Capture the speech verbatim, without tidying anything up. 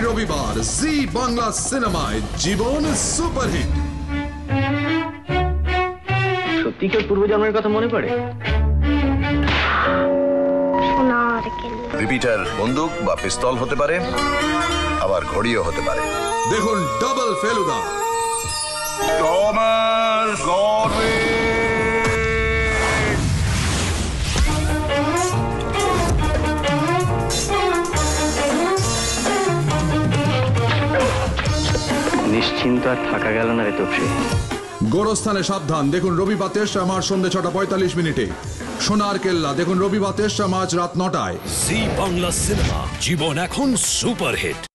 রবিবার জি বাংলা সিনেমায় জীবন সুপারহিট। সত্যি কি পূর্বজন্মের কথা মনে পড়ে? রিপিটার বন্দুক বা পিস্তল হতে পারে, আবার ঘড়িও হতে পারে। দেখুন ডাবল ফেলুদা। নিশ্চিন্ত আর থাকা গেল না রে তোপসে। গোরস্থানে সাবধান দেখুন রবিবার তেসরা মার্চ সন্ধ্যে ছটা পঁয়তাল্লিশ মিনিটে। সোনার কেল্লা দেখুন রবিবার তেসরা মার্চ রাত নটায়। জি বাংলা সিনেমা, জীবন এখন সুপারহিট।